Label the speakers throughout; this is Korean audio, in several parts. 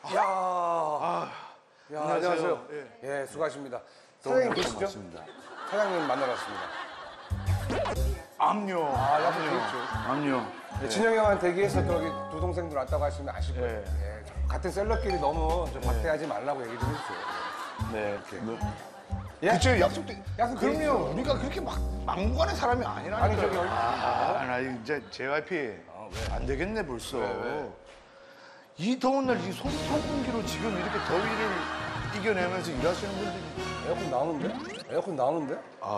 Speaker 1: 야, 야, 안녕하세요. 예, 수고하십니다. 사장님 계시죠?
Speaker 2: 반갑습니다.
Speaker 1: 사장님 만나러 왔습니다.
Speaker 2: 압류.
Speaker 1: 아, 약속 있죠.
Speaker 2: 압류.
Speaker 1: 네, 진영이 형한테 얘기해서 또 여기 두 동생들 왔다고 하시면 아시고요.
Speaker 2: 네.
Speaker 1: 예, 같은 셀럽끼리 너무 좀 박대하지 말라고 얘기 좀 해주세요.
Speaker 2: 네.
Speaker 1: 예?
Speaker 2: 그쵸, 약속도.
Speaker 1: 약속 돼 있어요.
Speaker 2: 그럼요. 우리가 그렇게 막 막무가내 사람이 아니라니까.
Speaker 1: 아니, 저기 얼마.
Speaker 2: 나 이제 JYP 안 되겠네 벌써.
Speaker 1: 왜?
Speaker 2: 이 더운 날 이 선풍기로 지금 이렇게 더위를 이겨내면서 일하시는 분들이
Speaker 1: 에어컨 나오는데? 에어컨 나오는데?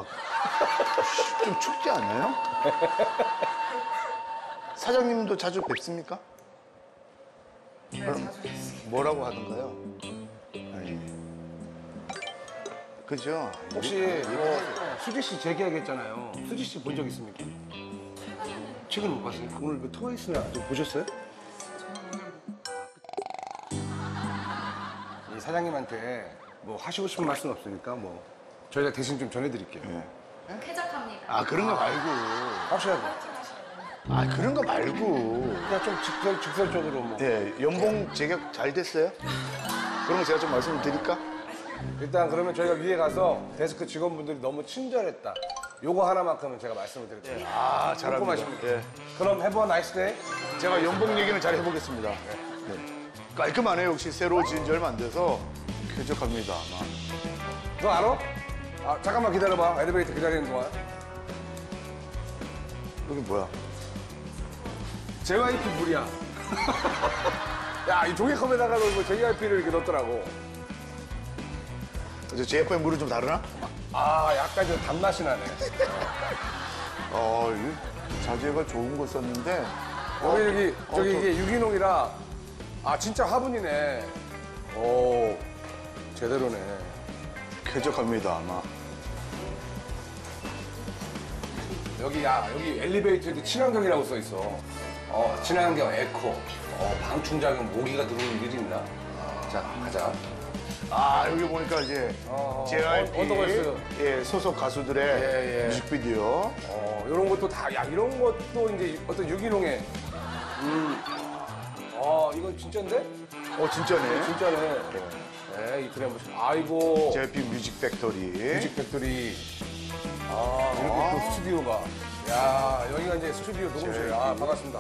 Speaker 2: 좀 춥지 않아요? 사장님도 자주 뵙습니까?
Speaker 3: 네, 자주 뵀어요.
Speaker 2: 뭐라고 하던가요? 아니. 그죠?
Speaker 1: 혹시 뭐 수지 씨 재계약했잖아요. 수지 씨 본 적 있습니까? 최근 못 봤어요. 오늘 그 트와이스나 좀 보셨어요? 이 사장님한테 뭐 하시고 싶은 말씀 없으니까 뭐 저희가 대신 좀 전해드릴게요.
Speaker 3: 쾌적합니다.
Speaker 2: 아 그런 거 말고.
Speaker 1: 확실하게.
Speaker 2: 아 그런 거 말고.
Speaker 1: 그냥 좀 직설적으로 뭐.
Speaker 2: 네, 연봉 제격 잘 됐어요? 그런 거 제가 좀 말씀드릴까?
Speaker 1: 일단 그러면 저희가 위에 가서 데스크 직원분들이 너무 친절했다. 요거 하나만큼은 제가 말씀을 드릴게요.
Speaker 2: 아,
Speaker 1: 궁금하십니까?
Speaker 2: 예.
Speaker 1: 그럼 have a nice day.
Speaker 2: 제가 연봉 얘기는 잘 해보겠습니다. 네. 깔끔하네요. 역시 새로 지은 지 얼마 안 돼서 쾌적합니다. 아마.
Speaker 1: 너 알아? 아, 잠깐만 기다려봐. 엘리베이터 기다리는 동안.
Speaker 2: 여기 뭐야?
Speaker 1: JYP 물이야. 야, 이 종이컵에다가 뭐 JYP를 이렇게 넣었더라고.
Speaker 2: 이제 JF의 물은 좀 다르나?
Speaker 1: 아, 약간 좀 단맛이 나네.
Speaker 2: 이 자재가 좋은 거 썼는데.
Speaker 1: 저기 이게 유기농이라, 아, 진짜 화분이네. 오, 제대로네.
Speaker 2: 쾌적합니다, 아마.
Speaker 1: 여기 엘리베이터에도 친환경이라고 써 있어. 친환경, 에코, 방충작용, 모기가 들어오는 일이 있나? 자, 가자.
Speaker 2: 아, 여기 보니까 이제 JYP
Speaker 1: 언더걸스.
Speaker 2: 예, 소속 가수들의
Speaker 1: 예.
Speaker 2: 뮤직비디오.
Speaker 1: 이런 것도 다, 야, 이런 것도 이제 어떤 유기농에. 이건 진짜인데?
Speaker 2: 진짜네.
Speaker 1: 진짜네. 네, 이 그래 보시면. 아이고.
Speaker 2: JYP 뮤직 팩토리.
Speaker 1: 뮤직 팩토리. 이렇게 또 스튜디오가. 야, 여기가 이제 스튜디오 녹음실이야. 아, 반갑습니다.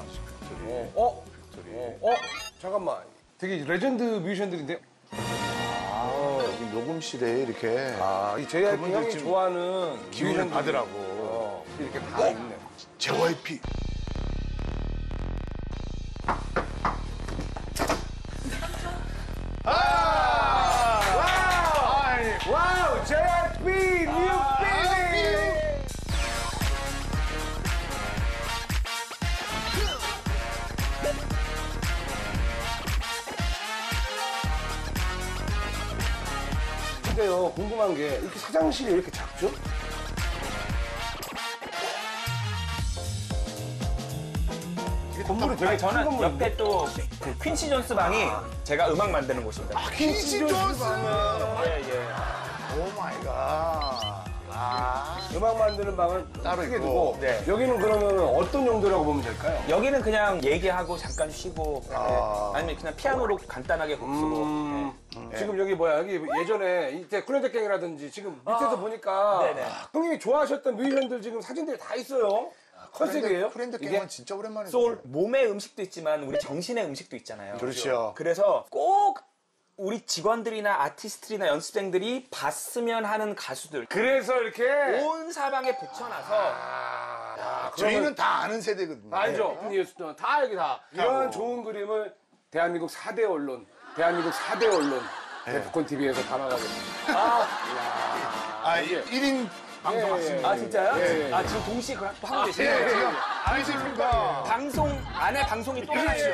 Speaker 1: 잠깐만. 되게 레전드 뮤지션들인데?
Speaker 2: 여기 녹음실에 이렇게.
Speaker 1: 이 JYP
Speaker 2: 그분들
Speaker 1: 형이
Speaker 2: 지금
Speaker 1: 좋아하는
Speaker 2: 기운을
Speaker 1: 뮤지션들이
Speaker 2: 받으라고.
Speaker 1: 이렇게 다 있네.
Speaker 2: JYP.
Speaker 1: 와우! JYP 뉴 필링! 근데요, 궁금한 게 이렇게 화장실이 왜 이렇게 작죠? 건물이 되게 큰
Speaker 4: 저는
Speaker 1: 건물인데?
Speaker 4: 옆에 또 그 퀸시 존스 방이 제가 음악 만드는 곳입니다.
Speaker 2: 퀸시 존스.
Speaker 4: 예.
Speaker 2: 오 마이 갓.
Speaker 1: 음악 만드는 방을
Speaker 2: 따로
Speaker 1: 크게
Speaker 2: 있고.
Speaker 1: 두고
Speaker 4: 네.
Speaker 1: 여기는 그러면 어떤 용도라고 보면 될까요?
Speaker 4: 여기는 그냥 얘기하고 잠깐 쉬고 아니면 그냥 피아노로 간단하게 곡 쓰고.
Speaker 1: 지금 여기 뭐야 여기 예전에 이때 쿨앤더갱이라든지 지금 밑에서 보니까
Speaker 4: 네네.
Speaker 1: 형님이 좋아하셨던 뮤지션들 지금 사진들이 다 있어요. 컨셉이에요?
Speaker 2: 프렌드
Speaker 1: 이게?
Speaker 2: 게임은 진짜 오랜만에.
Speaker 4: 소울 몸의 음식도 있지만 우리 정신의 음식도 있잖아요.
Speaker 2: 그렇죠.
Speaker 4: 그래서 꼭 우리 직원들이나 아티스트들이나 연습생들이 봤으면 하는 가수들
Speaker 1: 그래서 이렇게
Speaker 4: 온 사방에 붙여놔서
Speaker 2: 저희는 다 아는 세대거든요.
Speaker 1: 알죠? 뉴스도 다 여기 다 이런 좋은 그림을 대한민국 4대 언론 데프콘 TV에서 담아가겠습니다.
Speaker 2: 이게 1인 방송 왔습니다.
Speaker 4: 아 진짜요?
Speaker 1: 예.
Speaker 4: 아 지금 동시에 그걸 또 하고 계세요?
Speaker 2: 예, 지금 아니십니까?
Speaker 4: 방송 안에 방송이 또 하나죠.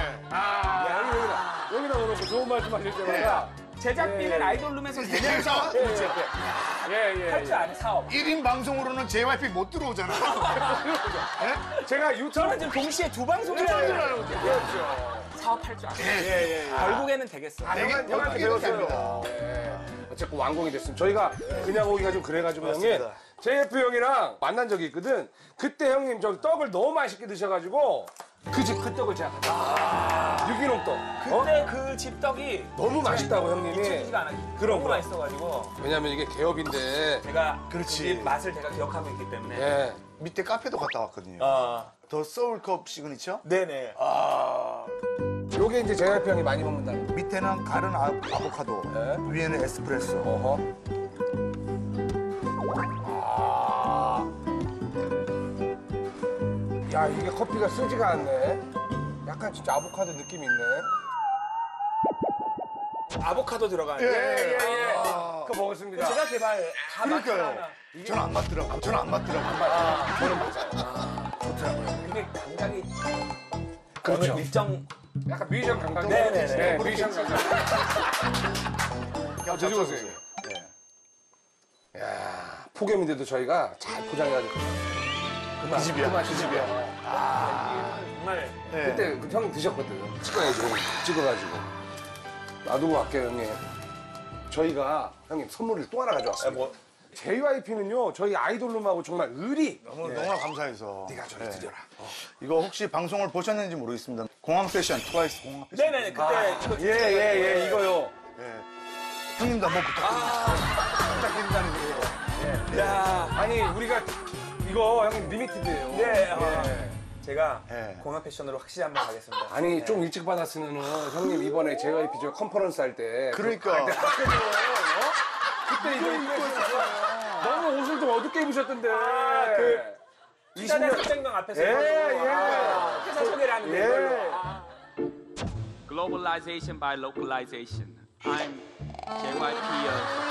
Speaker 1: 여기다 놓고 좋은 말씀 하실 때마다
Speaker 4: 제작비는 아이돌룸에서 내면서
Speaker 1: 예.
Speaker 4: 할 줄 아는 사업.
Speaker 2: 1인 방송으로는 JYP 못 들어오잖아요.
Speaker 1: 제가 유튜브
Speaker 4: 저는 지금 동시에 두 방송을 하고 있어요. 사업할 줄 알아요.
Speaker 1: 예.
Speaker 4: 결국에는 되겠어.
Speaker 1: 형한테 배웠어요. 예. 어쨌든 완공이 됐습니다. 저희가 그냥 오기가 좀 그래가지고 형님
Speaker 2: 맞습니다.
Speaker 1: JF 형이랑 만난 적이 있거든. 그때 형님 저 떡을 너무 맛있게 드셔가지고 그 집 그 떡을 제가 갖다 유기농 떡.
Speaker 4: 그때 그 집떡이
Speaker 1: 너무 맛있다고 형님이.
Speaker 4: 잊혀지지가 않아요.
Speaker 1: 그럼,
Speaker 4: 너무
Speaker 1: 그럼.
Speaker 4: 맛있어가지고
Speaker 1: 왜냐면 이게 개업인데.
Speaker 4: 제가
Speaker 2: 그렇지.
Speaker 4: 그 집 맛을 제가 기억하고 있기 때문에.
Speaker 1: 예.
Speaker 2: 밑에 카페도 갔다 왔거든요. 더 소울컵 시그니처?
Speaker 4: 네네.
Speaker 1: 요게 이제 JF 형이 많이 먹는다는 거.
Speaker 2: 밑에는 가른 아보카도,
Speaker 1: 네.
Speaker 2: 위에는 에스프레소.
Speaker 1: 어허. 야, 이게 커피가 쓰지가 않네. 약간 진짜 아보카도 느낌이 있네.
Speaker 4: 아보카도 들어가는.
Speaker 2: 예.
Speaker 1: 그거 먹었습니다.
Speaker 4: 제가 개발 다
Speaker 2: 그러니까요.
Speaker 4: 맞추나.
Speaker 2: 저는 안 맞더라고. 저는 안 맞더라고.
Speaker 1: 저는 맞아요. 좋더라고요.
Speaker 4: 이게 감각이
Speaker 1: 그렇죠.
Speaker 4: 어느 일정
Speaker 1: 약간 뮤지션 감각.
Speaker 4: 네네네.
Speaker 1: 네, 뮤지션 감각. 드셔보세요.
Speaker 2: 네.
Speaker 1: 야, 폭염인데도 저희가 잘 포장해가지고.
Speaker 2: 그 집이야. 그 집이야.
Speaker 4: 정말
Speaker 2: 네.
Speaker 1: 그때 그 형님 드셨거든. 찍어야지, 형님. 찍어가지고. 놔두고 갈게요, 형님. 저희가 형님 선물을 또 하나 가져왔습니다.
Speaker 4: 뭐
Speaker 1: JYP는요, 저희 아이돌룸하고 정말 의리.
Speaker 2: 너무나 감사해서.
Speaker 1: 네가 저리 드려라.
Speaker 2: 이거 혹시 방송을 보셨는지 모르겠습니다. 공항 패션, 트와이스 공항 패션.
Speaker 4: 네네네 그때 이거
Speaker 1: 예, 이거요.
Speaker 2: 네. 형님도 한번 부탁드립니다.
Speaker 1: 부탁드린다는 거예요.
Speaker 4: 야
Speaker 1: 아니, 우리가 이거 형님 리미티드예요.
Speaker 4: 네. 제가
Speaker 2: 네.
Speaker 4: 공항 패션으로 확실히 한번 가겠습니다.
Speaker 1: 아니, 좀 일찍 받았으면은 형님 이번에 JYP 저 컨퍼런스 할 때.
Speaker 2: 그러니까.
Speaker 1: 그때 이거 입고 있었어요. 너무 옷을 좀 어둡게 입으셨던데.
Speaker 4: 그
Speaker 1: 20년
Speaker 4: 300명 앞에서
Speaker 1: 예,
Speaker 4: 해가지고,
Speaker 1: 예.
Speaker 4: 회사 소개를 하는데
Speaker 1: 예.
Speaker 4: 이걸로.
Speaker 5: Globalization by localization. I'm JYP.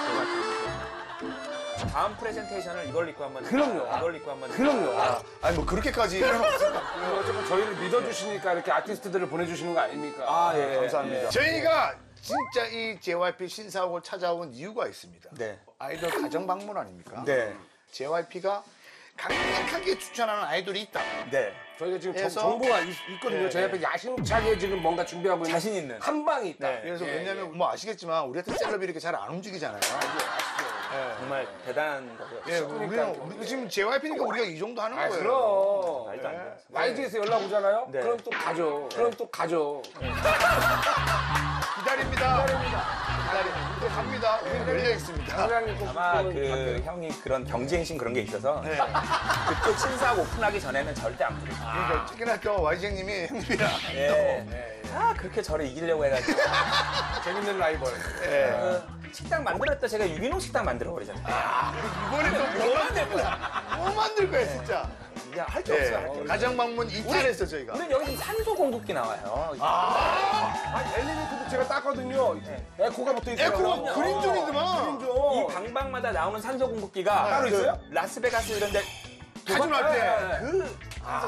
Speaker 4: 다음 프레젠테이션을 이걸 입고 한번
Speaker 1: 그럼요.
Speaker 4: 이걸 입고 한번
Speaker 1: 그럼요.
Speaker 2: 아니, 뭐 그렇게까지 필요는 없습니다.
Speaker 1: 어쨌든 저희를 믿어주시니까 이렇게 아티스트들을 보내주시는 거 아닙니까?
Speaker 4: 예.
Speaker 2: 감사합니다. 저희가 진짜 이 JYP 신사옥을 찾아온 이유가 있습니다.
Speaker 4: 네.
Speaker 2: 아이돌 가정 방문 아닙니까?
Speaker 4: 네.
Speaker 2: JYP가 강력하게 추천하는 아이돌이 있다.
Speaker 4: 네.
Speaker 1: 저희가 지금
Speaker 2: 그래서-
Speaker 1: 정보가 있거든요.
Speaker 2: 네,
Speaker 1: 저희 앞에 야심차게 지금 뭔가 준비하고 있는
Speaker 4: 자신 있는.
Speaker 1: 한 방이 있다.
Speaker 4: 네.
Speaker 2: 그래서
Speaker 1: 예,
Speaker 2: 왜냐면 뭐 아시겠지만 우리 같은 셀럽이 이렇게 잘 안 움직이잖아요.
Speaker 4: 정말 대단한 거고요.
Speaker 2: 예, 우리 지금 JYP니까 우리가 이 정도 하는
Speaker 1: 아,
Speaker 2: 거예요.
Speaker 1: 그럼.
Speaker 4: 말도 안 돼요.
Speaker 1: YG에서 연락 오잖아요?
Speaker 4: 네.
Speaker 1: 그럼 또 가죠. 그럼 또 가죠.
Speaker 2: 기다립니다. 우리 갑니다. 우리는 열려 있습니다.
Speaker 1: 사장님 꼭
Speaker 4: 아마
Speaker 1: 그거
Speaker 4: 그 형이 그런 경쟁심 그런 게 있어서
Speaker 2: 네.
Speaker 4: 그쪽 신사옥 오픈하기 전에는 절대 안 부르죠.
Speaker 2: 그러니까 특히나 YG님이 형님이랑
Speaker 4: 예. 그렇게 저를 이기려고 해가지고
Speaker 1: 재밌는 라이벌.
Speaker 4: 그 식당 만들었다 제가 유기농 식당 만들어 버리잖아요.
Speaker 2: 이번에 또 뭐 만들 거야? 뭐 만들 거야 진짜?
Speaker 4: 이제 할 게
Speaker 2: 예,
Speaker 4: 없어요. 할 게 없어요.
Speaker 2: 가정 방문 2탄에서 저희가.
Speaker 4: 우리는 여기 지금 산소 공급기 나와요.
Speaker 1: 아니, 엘리베이터도 제가 땄거든요. 에코가 붙어 있어요.
Speaker 2: 에코가 그린존이더만.
Speaker 4: 이 방방마다 나오는 산소 공급기가
Speaker 1: 따로
Speaker 4: 그
Speaker 1: 있어요?
Speaker 4: 라스베가스 이런 데
Speaker 2: 가져갈 때.
Speaker 4: 그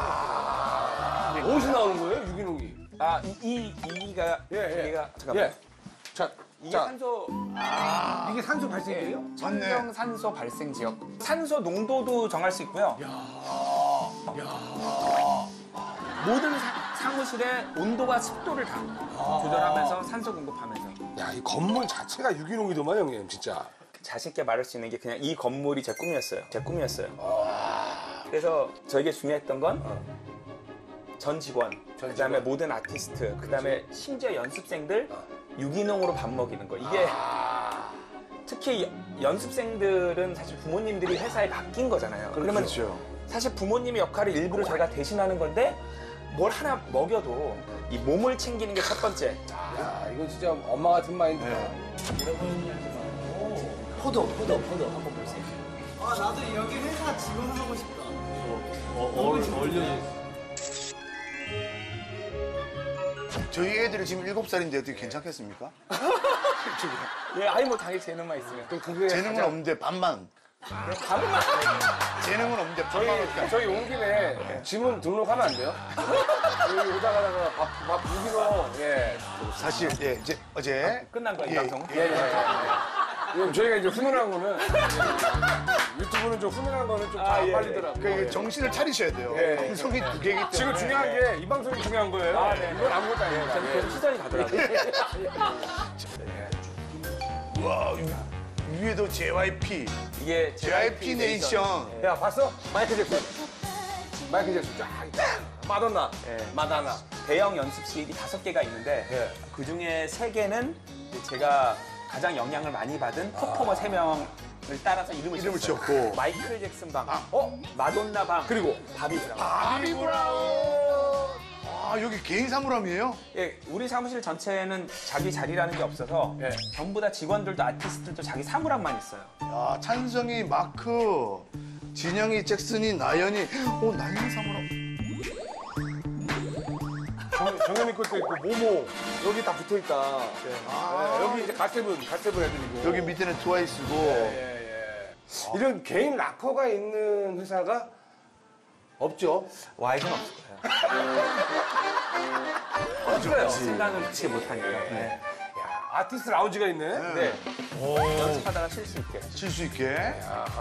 Speaker 1: 어디서 나오는 거예요, 유기농이?
Speaker 4: 이가
Speaker 1: 예.
Speaker 4: 이가 잠깐만.
Speaker 1: 예. 자,
Speaker 4: 이게
Speaker 1: 자,
Speaker 4: 산소
Speaker 1: 이게 산소 발생이에요?
Speaker 4: 천정 산소 발생 지역. 산소 농도도 정할 수 있고요. 모든 사무실의 온도와 습도를 다 조절하면서 산소 공급하면서
Speaker 1: 야, 이 건물 자체가 유기농이더만, 형님, 진짜.
Speaker 4: 자신 있게 말할 수 있는 게 그냥 이 건물이 제 꿈이었어요. 제 꿈이었어요. 그래서 저에게 중요했던 건 전 직원, 그다음에 모든 아티스트, 그다음에 심지어 연습생들 유기농으로 밥 먹이는 거. 이게 특히 연습생들은 사실 부모님들이 회사에 바뀐 거잖아요. 그러면
Speaker 2: 그렇죠.
Speaker 4: 사실 부모님의 역할을 일부러 저희가 대신하는 건데 뭘 하나 먹여도 이 몸을 챙기는 게 첫 번째.
Speaker 1: 야, 이거 진짜 엄마 같은 마인드다.
Speaker 4: 포도 한번 보세요.
Speaker 6: 아 나도 여기 회사 지원하고 싶다.
Speaker 2: 저희 애들이 지금 7살인데 어떻게 괜찮겠습니까?
Speaker 4: 예, 아니 뭐 당연히 재능만 있으면.
Speaker 1: 또 그게
Speaker 2: 재능은 없는데 반만.
Speaker 4: 밥만
Speaker 2: 재능은 없는데 반만 어떻게 하죠?
Speaker 1: 저희 온 김에 지문 등록하면 안 돼요? 여기 오다가다가 밥 유기농, 예.
Speaker 2: 사실 예, 이제 어제
Speaker 4: 끝난 거야 이
Speaker 2: 예,
Speaker 4: 방송.
Speaker 1: 예. 저희가 이제 훈훈한 거는 유튜브는 좀 훈훈한 거는 좀 잘 안 빨리더라고요.
Speaker 2: 그 정신을 차리셔야 돼요. 방송이 두 개이기 때문에.
Speaker 1: 지금 중요한 게 이 방송이 중요한 거예요. 이건 아무것도 아니에요.
Speaker 4: 저는 계속 시선이 가더라고요.
Speaker 2: 와, 위에도 JYP.
Speaker 4: 이게
Speaker 2: JYP 네이션.
Speaker 1: 야, 봤어? 마이클 잭슨. 마이클 잭슨 쫙 있다. 마돈나. 마다나.
Speaker 4: 대형 연습실이 5개가 있는데
Speaker 1: 예.
Speaker 4: 그 중에 3개는 제가 가장 영향을 많이 받은 퍼포머 3명을 따라서 이름을
Speaker 2: 지었고.
Speaker 4: 마이클 잭슨 방, 마돈나 방,
Speaker 1: 그리고
Speaker 4: 바비 브라운.
Speaker 2: 바비 브라운. 아, 여기 개인 사물함이에요?
Speaker 4: 예, 우리 사무실 전체는 자기 자리라는 게 없어서
Speaker 1: 예.
Speaker 4: 전부 다 직원들도 아티스트들도 자기 사물함만 있어요.
Speaker 2: 야, 찬성이 마크, 진영이 잭슨이 나연이. 나연이 사물함.
Speaker 1: 정현이 것도 있고 모모 여기 다 붙어 있다. 여기 이제 갓세븐 애들이고.
Speaker 2: 여기 밑에는 트와이스고.
Speaker 1: 이런 개인 락커가 있는 회사가 없죠.
Speaker 4: 와이드는 없을 거예요. 생각은 크게 못하니까. 네.
Speaker 1: 아티스트 라운지가 있네.
Speaker 4: 네. 연습하다가 쉴 수 있게.
Speaker 2: 칠 수 있게.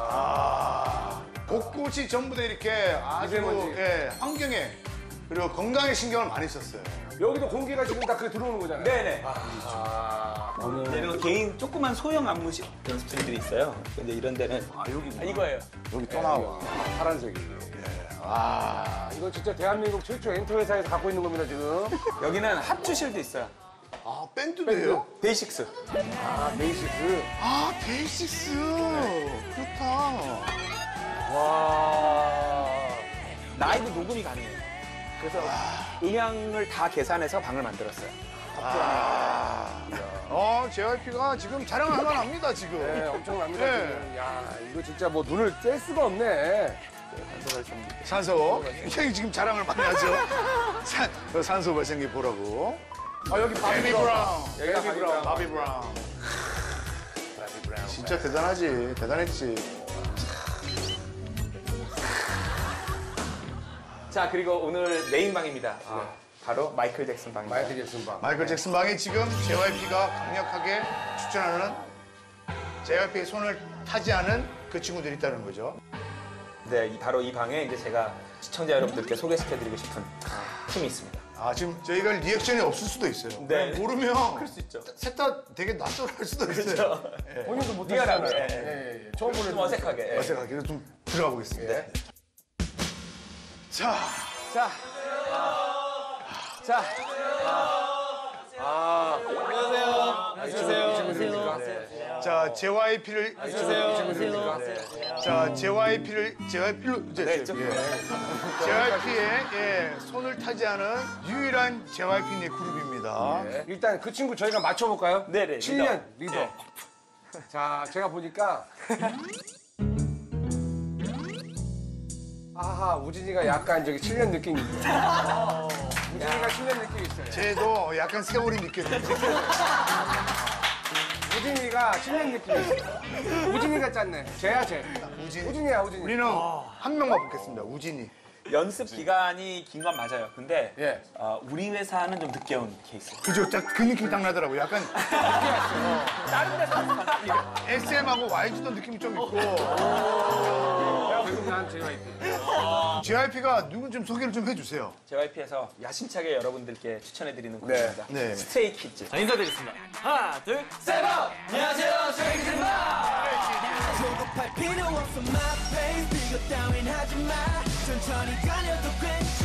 Speaker 2: 곳곳이 전부 다 이렇게 아주
Speaker 1: 미세먼지.
Speaker 2: 환경에 그리고 건강에 신경을 많이 썼어요.
Speaker 1: 여기도 공기가 지금 다 그게 들어오는 거잖아요.
Speaker 4: 네네. 그리고 개인 조그만 소형 안무실 연습실들이 있어요. 근데 이런 데는 이거예요.
Speaker 2: 여기 또 나와.
Speaker 1: 파란색이. 이거 진짜 대한민국 최초 엔터 회사에서 갖고 있는 겁니다 지금.
Speaker 4: 여기는 합주실도 있어요.
Speaker 2: 밴드네요?
Speaker 4: 데이식스.
Speaker 1: 베이시스.
Speaker 2: 데이식스. 그렇다.
Speaker 4: 라이브 녹음이 가능해요. 그래서 음향을 다 계산해서 방을 만들었어요.
Speaker 2: JYP가 지금 자랑을 할만 합니다, 지금.
Speaker 1: 네, 엄청납니다
Speaker 2: 네.
Speaker 1: 지금. 야, 이거 진짜 뭐 눈을 뗄 수가 없네.
Speaker 2: 산소. 굉장히 지금 자랑을 많이 하죠. 산소 발생기 보라고.
Speaker 1: 여기
Speaker 2: 바비 브라운.
Speaker 1: 여기가 바비 브라운.
Speaker 2: 바비 브라운. 진짜 대단하지. 대단했지.
Speaker 4: 자, 그리고 오늘 메인 방입니다. 바로 마이클 잭슨 방입니다.
Speaker 1: 마이클 잭슨 방.
Speaker 2: 마이클 잭슨 방에 지금 JYP가 강력하게 추천하는 JYP의 손을 타지 않은 그 친구들이 있다는 거죠.
Speaker 4: 네, 바로 이 방에 이제 제가 시청자 여러분들께 소개시켜드리고 싶은 팀이 있습니다.
Speaker 2: 지금 저희가 리액션이 없을 수도 있어요.
Speaker 4: 네.
Speaker 2: 모르면
Speaker 4: 그럴 수 있죠.
Speaker 2: 셋 다 되게 낯설할 수도 있어요.
Speaker 1: 본인도 못
Speaker 4: 리얼하게.
Speaker 1: 하시잖아요. 처음 보는
Speaker 4: 좀 어색하게.
Speaker 2: 어색하게 그래서 좀 들어가 보겠습니다.
Speaker 4: 네.
Speaker 2: 자,
Speaker 4: 자. 자.
Speaker 2: 자, JYP를 자, JYP로
Speaker 4: 네, 좀.
Speaker 2: JYP의 손을 타지 않은 유일한 JYP 그룹입니다.
Speaker 1: 일단 그 친구 저희가 맞춰볼까요?
Speaker 4: 네네,
Speaker 1: 7년 리더. 자, 제가 보니까 우진이가 약간 저기 7년 느낌이 있어요. 우진이가 7년 느낌이 있어요.
Speaker 2: 쟤도 약간 세월이 느껴져요.
Speaker 1: 우진이가 7년 느낌이 있어요. 우진이가 짰네. 쟤야 쟤. 우진이야 우진이.
Speaker 2: 우리는 한 명만 뽑겠습니다. 우진이.
Speaker 4: 연습 기간이 긴 건 맞아요. 근데
Speaker 1: 예.
Speaker 4: 우리 회사는 좀 늦게 온 케이스.
Speaker 2: 그죠? 딱 그 느낌이 딱 나더라고요. 약간
Speaker 4: 다른 데서
Speaker 2: SM하고 YG도 느낌이 좀 있고.
Speaker 1: 결국 난 JYP.
Speaker 2: JYP가 누군 좀 소개를 좀 해주세요.
Speaker 4: JYP에서 야심차게 여러분들께 추천해드리는 그룹입니다.
Speaker 2: 네.
Speaker 4: 스트레이 키즈.
Speaker 7: 자, 인사드리겠습니다. 하나, 둘, 셋! 안녕하세요,
Speaker 6: 조급할 필요 없어 my pace 비교 따윈 하지 마 천천히 달려도 괜찮아